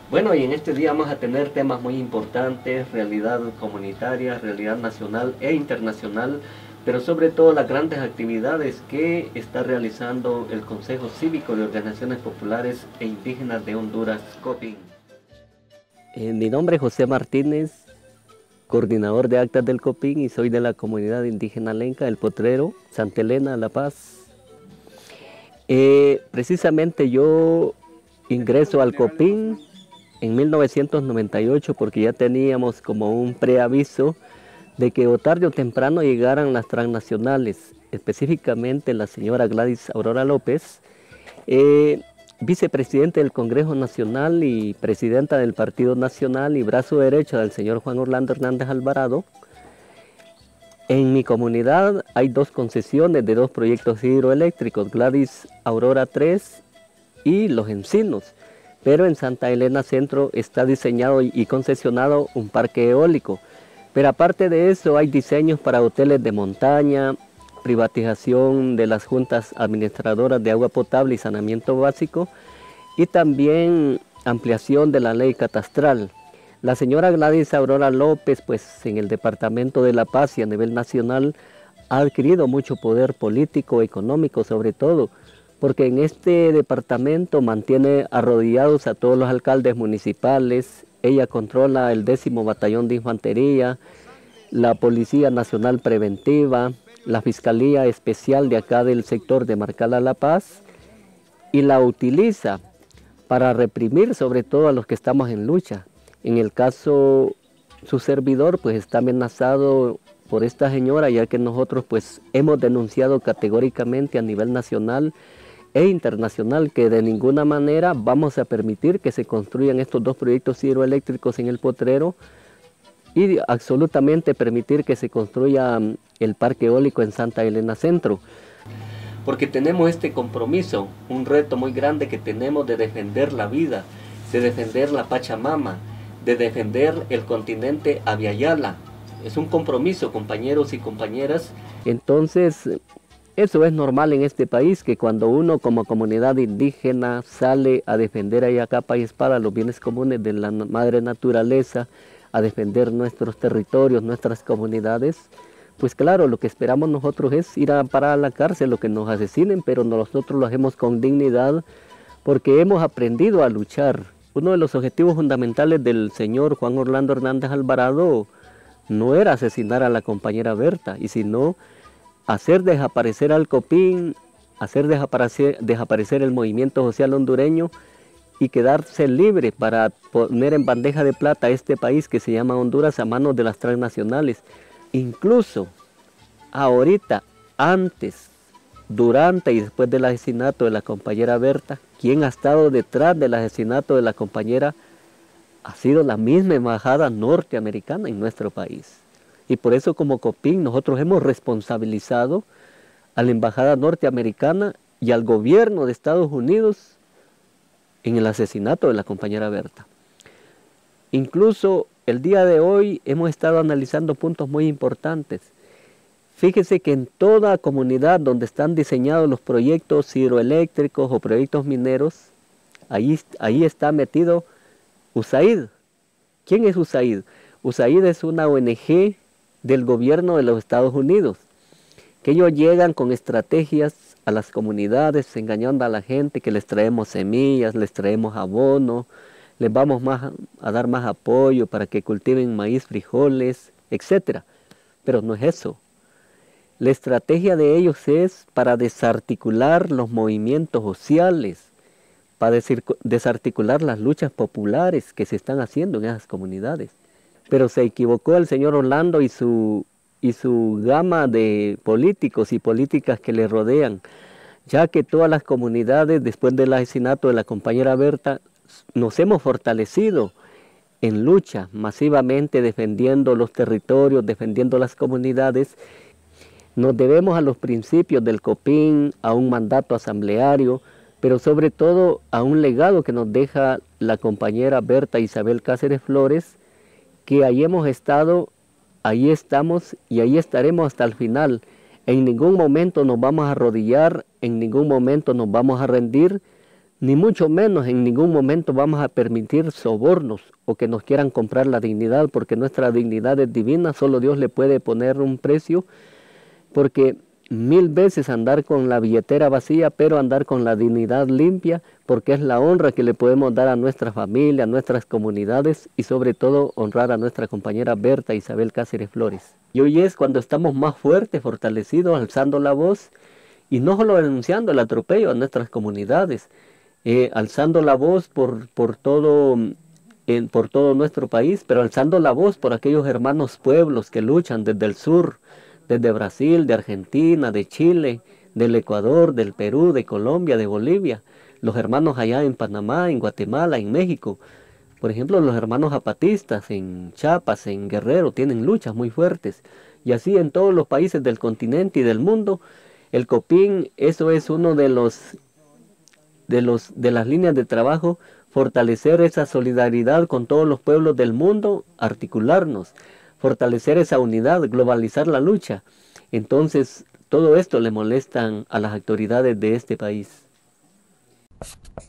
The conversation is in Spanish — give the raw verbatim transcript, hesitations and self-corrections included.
Bueno, y en este día vamos a tener temas muy importantes, realidad comunitaria, realidad nacional e internacional, pero sobre todo las grandes actividades que está realizando el Consejo Cívico de Organizaciones Populares e Indígenas de Honduras, COPIN. Eh, mi nombre es José Martínez, coordinador de actas del COPIN, y soy de la comunidad indígena lenca del Potrero, Santa Elena, La Paz. Eh, precisamente yo ingreso al COPIN en mil novecientos noventa y ocho porque ya teníamos como un preaviso de que o tarde o temprano llegaran las transnacionales, específicamente la señora Gladys Aurora López, eh, vicepresidente del Congreso Nacional y presidenta del Partido Nacional y brazo derecho del señor Juan Orlando Hernández Alvarado. En mi comunidad hay dos concesiones de dos proyectos hidroeléctricos, Gladys Aurora tres y Los Encinos, pero en Santa Elena Centro está diseñado y concesionado un parque eólico. Pero aparte de eso hay diseños para hoteles de montaña, privatización de las juntas administradoras de agua potable y saneamiento básico, y también ampliación de la ley catastral. La señora Gladys Aurora López, pues en el departamento de La Paz y a nivel nacional, ha adquirido mucho poder político, económico sobre todo, porque en este departamento mantiene arrodillados a todos los alcaldes municipales. Ella controla el décimo batallón de infantería, la Policía Nacional Preventiva, la Fiscalía Especial de acá del sector de Marcala La Paz, y la utiliza para reprimir sobre todo a los que estamos en lucha. En el caso, su servidor pues está amenazado por esta señora, ya que nosotros pues hemos denunciado categóricamente a nivel nacional e internacional que de ninguna manera vamos a permitir que se construyan estos dos proyectos hidroeléctricos en el Potrero y absolutamente permitir que se construya el parque eólico en Santa Elena Centro. Porque tenemos este compromiso, un reto muy grande que tenemos de defender la vida, de defender la Pachamama, de defender el continente Aviala. Es un compromiso, compañeros y compañeras. Entonces, eso es normal en este país, que cuando uno como comunidad indígena sale a defender ahí a capa y espada los bienes comunes de la madre naturaleza, a defender nuestros territorios, nuestras comunidades, pues claro, lo que esperamos nosotros es ir a parar a la cárcel, lo que nos asesinen, pero nosotros lo hacemos con dignidad porque hemos aprendido a luchar. Uno de los objetivos fundamentales del señor Juan Orlando Hernández Alvarado no era asesinar a la compañera Berta, y sino hacer desaparecer al COPIN, hacer desaparecer, desaparecer el movimiento social hondureño y quedarse libre para poner en bandeja de plata a este país que se llama Honduras a manos de las transnacionales. Incluso ahorita, antes, durante y después del asesinato de la compañera Berta, quien ha estado detrás del asesinato de la compañera ha sido la misma embajada norteamericana en nuestro país. Y por eso como COPIN nosotros hemos responsabilizado a la embajada norteamericana y al gobierno de Estados Unidos en el asesinato de la compañera Berta. Incluso el día de hoy hemos estado analizando puntos muy importantes. Fíjese que en toda comunidad donde están diseñados los proyectos hidroeléctricos o proyectos mineros, ahí, ahí está metido U S A I D. ¿Quién es U S A I D? U S A I D es una O N G del gobierno de los Estados Unidos, que ellos llegan con estrategias a las comunidades, engañando a la gente que les traemos semillas, les traemos abono, les vamos más a dar más apoyo para que cultiven maíz, frijoles, etcétera. Pero no es eso. La estrategia de ellos es para desarticular los movimientos sociales, para desarticular las luchas populares que se están haciendo en esas comunidades. Pero se equivocó el señor Orlando y su, y su gama de políticos y políticas que le rodean, ya que todas las comunidades, después del asesinato de la compañera Berta, nos hemos fortalecido en lucha, masivamente defendiendo los territorios, defendiendo las comunidades. Nos debemos a los principios del COPIN, a un mandato asambleario, pero sobre todo a un legado que nos deja la compañera Berta Isabel Cáceres Flores, que ahí hemos estado, ahí estamos y ahí estaremos hasta el final. En ningún momento nos vamos a arrodillar, en ningún momento nos vamos a rendir, Ni mucho menos en ningún momento vamos a permitir sobornos o que nos quieran comprar la dignidad, porque nuestra dignidad es divina, solo Dios le puede poner un precio, porque mil veces andar con la billetera vacía, pero andar con la dignidad limpia, porque es la honra que le podemos dar a nuestra familia, a nuestras comunidades y sobre todo honrar a nuestra compañera Berta Isabel Cáceres Flores. Y hoy es cuando estamos más fuertes, fortalecidos, alzando la voz y no solo denunciando el atropello a nuestras comunidades, Eh, alzando la voz por, por, todo, eh, por todo nuestro país, pero alzando la voz por aquellos hermanos pueblos que luchan desde el sur, desde Brasil, de Argentina, de Chile, del Ecuador, del Perú, de Colombia, de Bolivia, los hermanos allá en Panamá, en Guatemala, en México. Por ejemplo, los hermanos zapatistas en Chiapas, en Guerrero, tienen luchas muy fuertes. Y así en todos los países del continente y del mundo, el COPIN, eso es uno de los De, los, de las líneas de trabajo, fortalecer esa solidaridad con todos los pueblos del mundo, articularnos, fortalecer esa unidad, globalizar la lucha. Entonces, todo esto le molestan a las autoridades de este país.